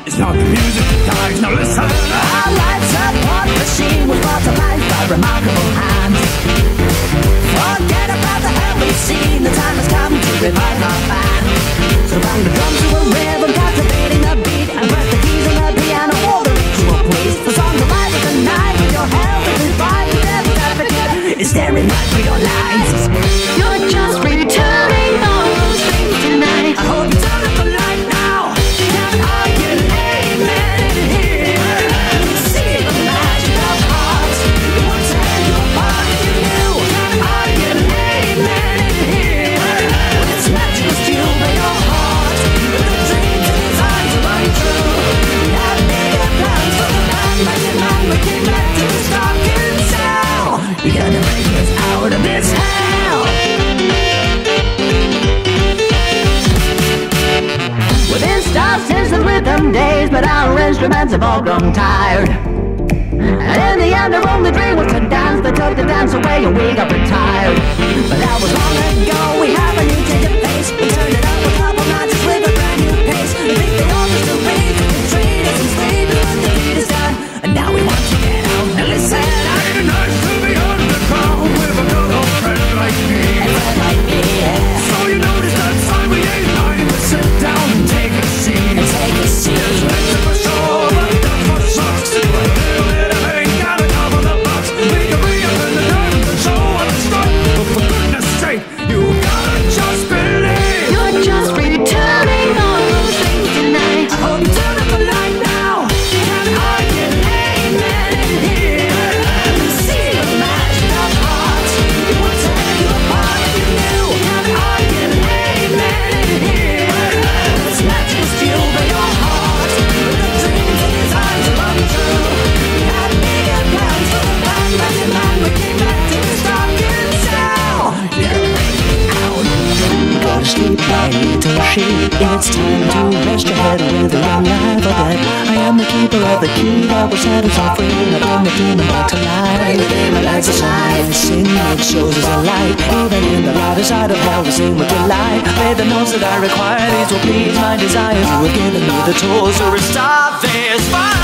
It's not the music that dies, now listen. Our lives support machine was brought to life by remarkable hands. Forget about the hell we've seen, the time has come to revive our band. So bang the drums to a rhythm, captivating the beat, and press the keys on the piano for the ritual, please. The song alive of the night, with your health is fine, the devil's advocate is staring right through your lines. You're just returning all those things tonight. I hope you turn up the light now. Can I get an amen in here? See the magic of hearts, it would tear you apart if you knew. Can I get an amen in here? When it's magic is fueled by your heart, with the dreams and desires are running true. We have bigger plans for the man, magic man, we came back to the stock and sell. You're gonna bring us out of this hell. Within stars since the rhythm days, but our instruments have all grown tired. And in the end our only dream was to dance. They took the dance away and we got retired. But that was long ago, we have a new change of pace. We turned it up a couple notches with a brand new pace. We think they all just to read, they treat us and sleep, but the beat is done. And now we want to get out. Now listen, Ain't it nice to be underground with a good old friend like me? a friend like me, yeah. So you notice that time we ain't lying to sit down and take a seat. And take a seat. It's late for sure, but that's what sucks. If I feel it, I ain't gotta cover the box. We can be up in the dirt and show what it's got. But for goodness sake, you gotta just believe. You're just returning all those things tonight. I hope you turn up the light now. Can I get an amen in here? See the magic of hearts, it would tear you apart if you knew. Can I get an amen in here? This magic is fueled by your heart, with the dreams and desires are running true. We had bigger plans for the band, magic man, we came back to the stock and sell. You're breaking out. Go to sleep, my little sheep. It's time to rest your head with a long life of death. I am the keeper of the key that will set us all free. I bring the demon back to life. Bring the demon back to life. Sin that shows us a light. Even in the lighter side of hell, we sing with delight. Play the notes that I require. These will please my desires. You have given me the tools to restart this fire.